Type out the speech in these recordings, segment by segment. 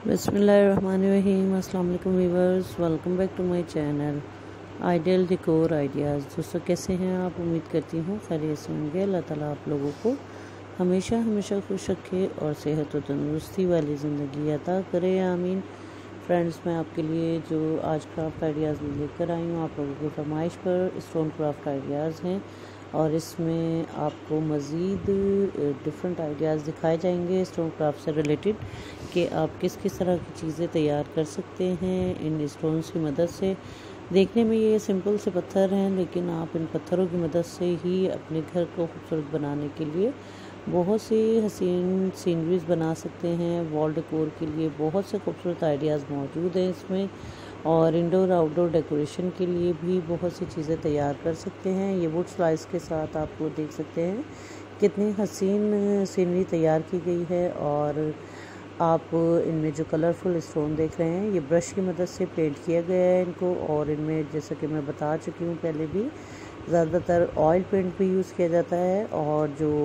बिस्मिल्लाहिर्रहमानिर्रहीम। अस्सलाम वालेकुम viewers, welcome back to my channel ideal decor ideas. दोस्तों कैसे हैं आप? उम्मीद करती हूँ खैरियत से होंगे। अल्लाह ताला आप लोगों को हमेशा खुश रखे और सेहत और तंदुरुस्ती वाली ज़िंदगी अता करे, आमीन। फ्रेंड्स, मैं आपके लिए जो आज क्राफ्ट आइडियाज़ लेकर आई हूँ आप लोगों की फरमाइश पर स्टोन क्राफ्ट आइडियाज़ हैं और इसमें आपको मज़ीद डिफरेंट आइडियाज़ दिखाए जाएंगे स्टोन क्राफ्ट से रिलेटेड कि आप किस किस तरह की चीज़ें तैयार कर सकते हैं इन स्टोन्स की मदद से। देखने में ये सिंपल से पत्थर हैं, लेकिन आप इन पत्थरों की मदद से ही अपने घर को खूबसूरत बनाने के लिए बहुत सी हसीन सीनरीज बना सकते हैं। वॉल डेकोर के लिए बहुत से खूबसूरत आइडियाज़ मौजूद हैं इसमें, और इंडोर आउटडोर डेकोरेशन के लिए भी बहुत सी चीज़ें तैयार कर सकते हैं। ये वुड स्लाइस के साथ आपको देख सकते हैं कितनी हसीन सीनरी तैयार की गई है। और आप इनमें जो कलरफुल स्टोन देख रहे हैं ये ब्रश की मदद से पेंट किया गया है इनको। और इनमें जैसा कि मैं बता चुकी हूँ पहले भी, ज़्यादातर ऑयल पेंट भी यूज़ किया जाता है। और जो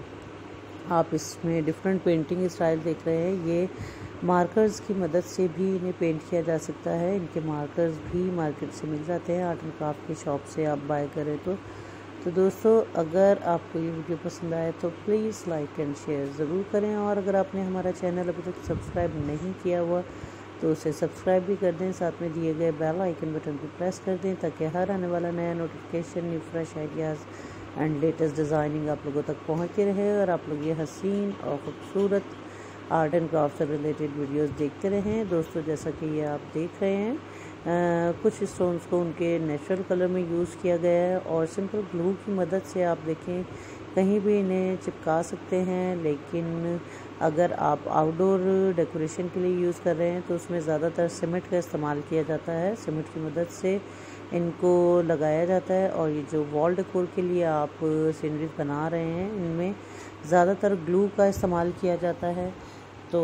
आप इसमें डिफरेंट पेंटिंग स्टाइल देख रहे हैं ये मार्कर्स की मदद से भी इन्हें पेंट किया जा सकता है। इनके मार्कर्स भी मार्केट से मिल जाते हैं, आर्ट एंड क्राफ्ट की शॉप से आप बाय करें तो दोस्तों अगर आपको ये वीडियो पसंद आए तो प्लीज़ लाइक एंड शेयर ज़रूर करें। और अगर आपने हमारा चैनल अभी तक सब्सक्राइब नहीं किया हुआ तो उसे सब्सक्राइब भी कर दें, साथ में दिए गए बेल आइकन बटन को प्रेस कर दें ताकि हर आने वाला नया notification, new fresh ideas and latest designing आप लोगों तक पहुँचती रहे और आप लोग ये हसीन और ख़ूबसूरत आर्ट एंड क्राफ्ट से रिलेटेड वीडियोस देखते रहें। दोस्तों जैसा कि ये आप देख रहे हैं कुछ स्टोन्स को उनके नेचुरल कलर में यूज़ किया गया है और सिंपल ग्लू की मदद से आप देखें कहीं भी इन्हें चिपका सकते हैं। लेकिन अगर आप आउटडोर डेकोरेशन के लिए यूज़ कर रहे हैं तो उसमें ज़्यादातर सीमेंट का इस्तेमाल किया जाता है। सीमेंट की मदद से इनको लगाया जाता है। और ये जो वॉल डेकोर के लिए आप सीनरीज बना रहे हैं इनमें ज़्यादातर ग्लू का इस्तेमाल किया जाता है। तो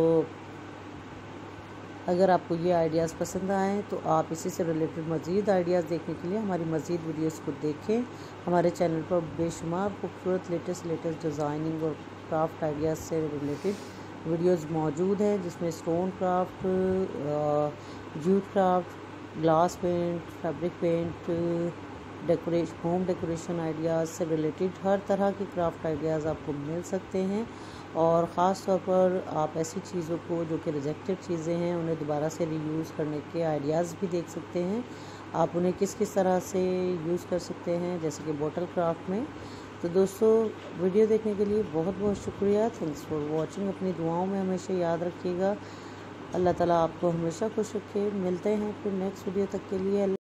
अगर आपको ये आइडियाज़ पसंद आएँ तो आप इसी से रिलेटेड मज़ीद आइडियाज़ देखने के लिए हमारी मज़ीद वीडियोस को देखें। हमारे चैनल पर बेशुमार खूबसूरत लेटेस्ट डिज़ाइनिंग और क्राफ्ट आइडियाज़ से रिलेटेड वीडियोस मौजूद हैं, जिसमें stone craft, jute craft, glass paint, fabric paint, home decoration ideas से रिलेटेड हर तरह की क्राफ्ट आइडियाज़ आपको मिल सकते हैं। और ख़ास तौर पर आप ऐसी चीज़ों को जो कि रिजेक्टेड चीज़ें हैं उन्हें दोबारा से रीयूज़ करने के आइडियाज़ भी देख सकते हैं। आप उन्हें किस किस तरह से यूज़ कर सकते हैं, जैसे कि बॉटल क्राफ्ट में। तो दोस्तों वीडियो देखने के लिए बहुत बहुत शुक्रिया। Thanks for watching. अपनी दुआओं में हमेशा याद रखिएगा। अल्लाह ताला आपको हमेशा खुश रखे। मिलते हैं फिर नेक्स्ट वीडियो तक के लिए।